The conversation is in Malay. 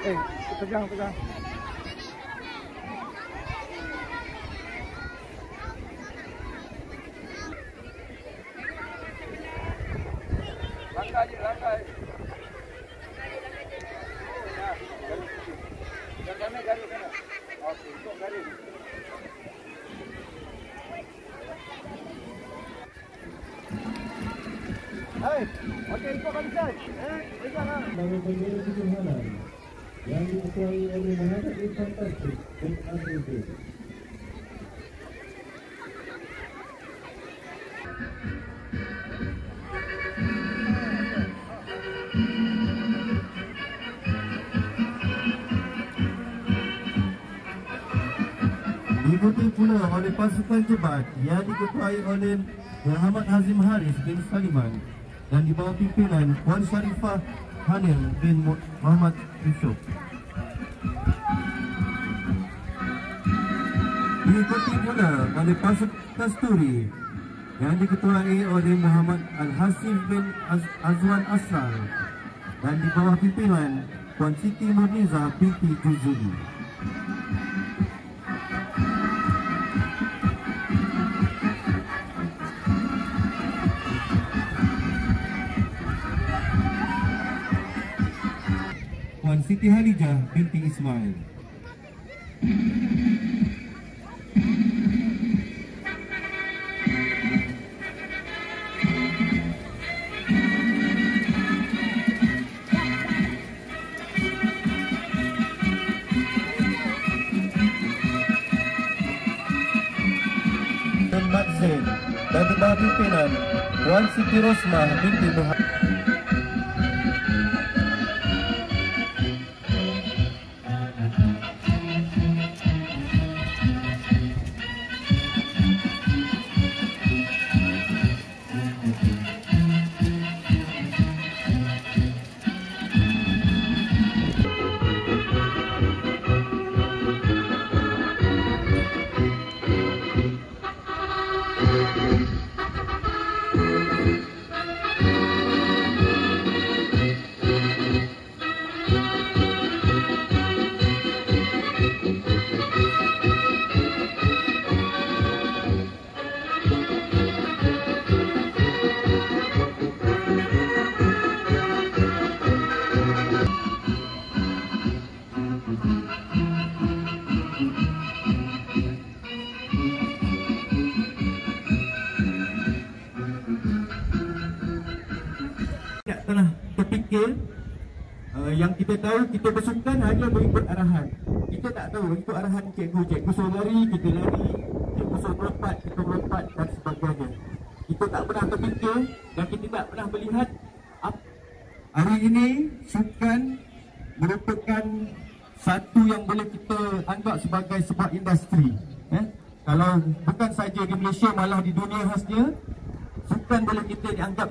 Pegang. Langkai. Garis sana. Okey, untuk garis. Okey, ikut barisan. Pegang. Nama bendera Kejohanan yang diketuai oleh Muhammad Fantastik dan Andrew. Diikuti pula oleh pasukan jebat yang diketuai oleh Muhammad Hazim Haris bin Saliman dan di bawah pimpinan Puan Sharifah Hanil bin Muhammad Yusuf. Diikuti pula oleh pasukan Kasturi yang diketuai oleh Muhammad Al-Hasif bin Azwan Asral dan di bawah pimpinan Puan Siti Murniza binti Juzuli. Puan Siti Halijah binti Ismail. Dan Mat Zain dan di bawah pimpinan Puan Siti Rosmah binti Muhammad. Telah terfikir yang kita tahu kita bersukan hanya mengikut arahan. Kita tak tahu ikut arahan cikgu suruh lari, kita lari, cikgu suruh melompat, kita melompat dan sebagainya. Kita tak pernah terfikir dan kita tak pernah melihat hari ini sukan merupakan satu yang boleh kita anggap sebagai sebuah industri. Kalau bukan saja di Malaysia, malah di dunia khasnya, sukan boleh kita dianggap